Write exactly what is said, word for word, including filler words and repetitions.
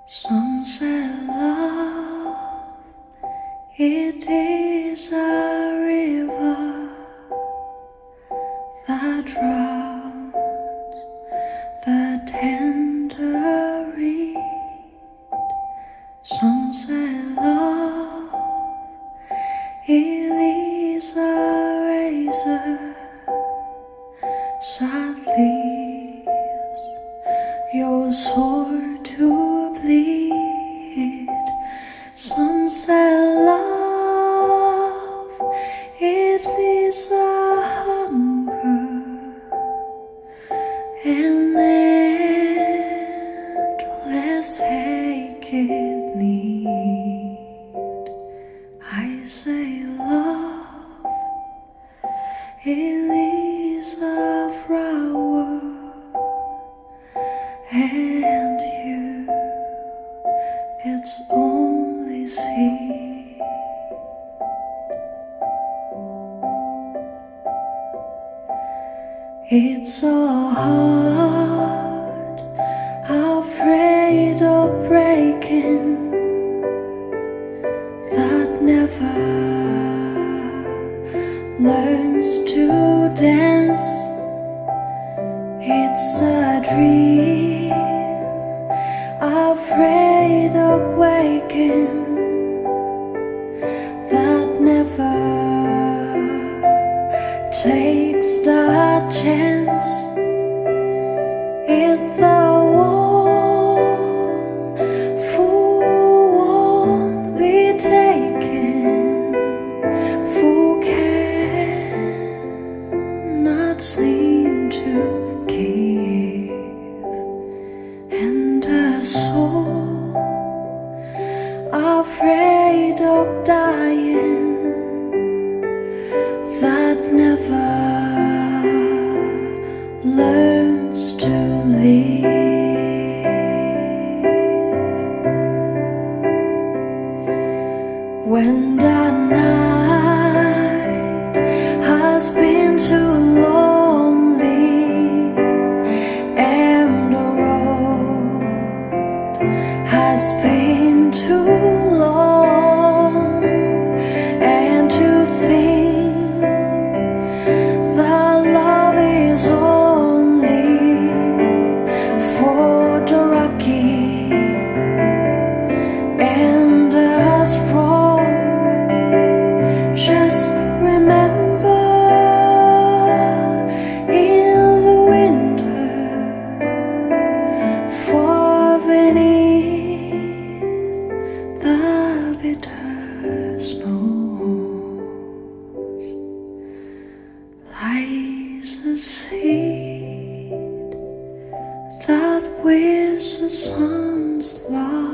Some say love, it is a river that drowns the tender reed. Some say love, it is a razor that leaves your sore to bleed. Some say love, it is a hunger and endless aching need. I say love, it is a flower, and you, it's only seed. It's so hard, afraid of breaking, that never learns to dance. It's a dream, afraid of waking, that never takes the chance. It's the one who won't be taken, who cannot seem to give, and a soul afraid of dying, that never learns to live. When the night has been too lonely and the road has been too long, and to think that love is only for the lucky and the strong. Just remember, in the winter, for beneath the bitter snows lies a seed that with the sun's light